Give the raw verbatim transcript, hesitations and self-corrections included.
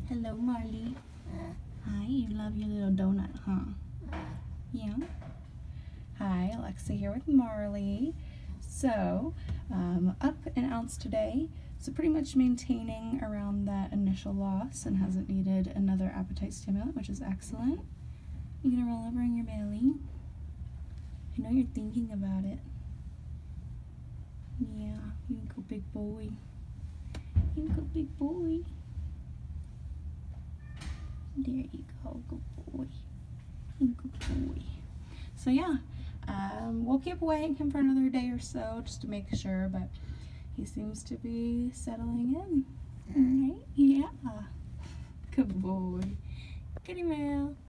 Hello, Marley. Hi, you love your little donut, huh? Yeah. Hi, Alexa here with Marley. So, um, up an ounce today. So pretty much maintaining around that initial loss and hasn't needed another appetite stimulant, which is excellent. You gonna roll over in your belly? I know you're thinking about it. Yeah, you go big boy. You go big boy. There you go, good boy. Good boy. So yeah, um, we'll keep weighing him for another day or so just to make sure, but he seems to be settling in. Alright, yeah. Good boy. Kitty mail.